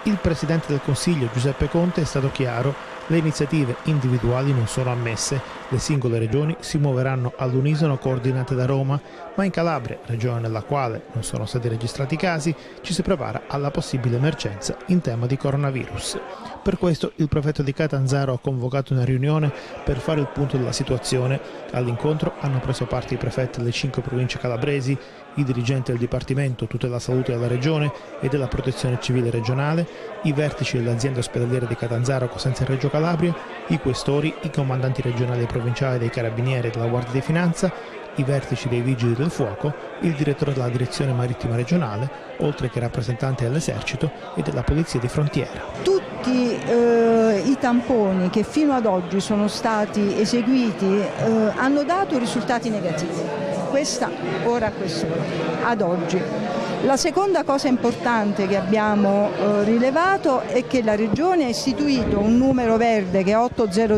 Il Presidente del Consiglio Giuseppe Conte è stato chiaro: le iniziative individuali non sono ammesse, le singole regioni si muoveranno all'unisono coordinate da Roma, ma in Calabria, regione nella quale non sono stati registrati casi, ci si prepara alla possibile emergenza in tema di coronavirus. Per questo il prefetto di Catanzaro ha convocato una riunione per fare il punto della situazione. All'incontro hanno preso parte i prefetti delle 5 province calabresi, i dirigenti del Dipartimento Tutela Salute della Regione e della Protezione Civile regionale, i vertici dell'azienda ospedaliera di Catanzaro Cosenza e Reggio Calabria, i questori, i comandanti regionali e provinciali dei Carabinieri e della Guardia di Finanza, i vertici dei Vigili del Fuoco, il direttore della Direzione Marittima Regionale, oltre che rappresentanti dell'Esercito e della Polizia di Frontiera. Tutti i tamponi che fino ad oggi sono stati eseguiti hanno dato risultati negativi. Questa ora, ad oggi. La seconda cosa importante che abbiamo rilevato è che la Regione ha istituito un numero verde che è 800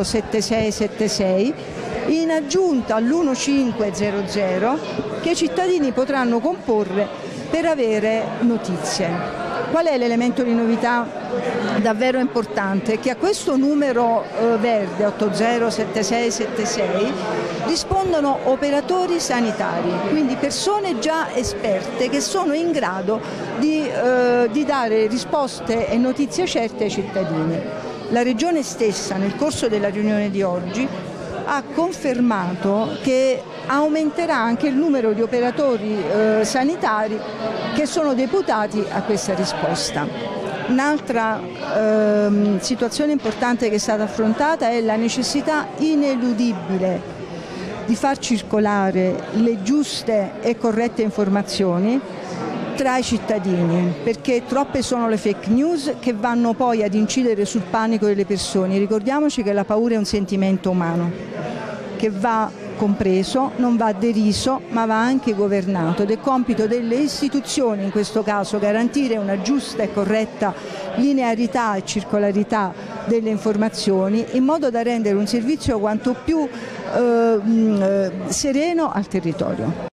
7676 in aggiunta all'1500 che i cittadini potranno comporre per avere notizie. Qual è l'elemento di novità davvero importante? Che a questo numero verde 807676 rispondono operatori sanitari, quindi persone già esperte che sono in grado di dare risposte e notizie certe ai cittadini. La Regione stessa nel corso della riunione di oggi ha confermato che aumenterà anche il numero di operatori sanitari che sono deputati a questa risposta. Un'altra situazione importante che è stata affrontata è la necessità ineludibile di far circolare le giuste e corrette informazioni tra i cittadini, perché troppe sono le fake news che vanno poi ad incidere sul panico delle persone. Ricordiamoci che la paura è un sentimento umano che va compreso, non va deriso, ma va anche governato ed è compito delle istituzioni, in questo caso, garantire una giusta e corretta linearità e circolarità delle informazioni in modo da rendere un servizio quanto più sereno al territorio.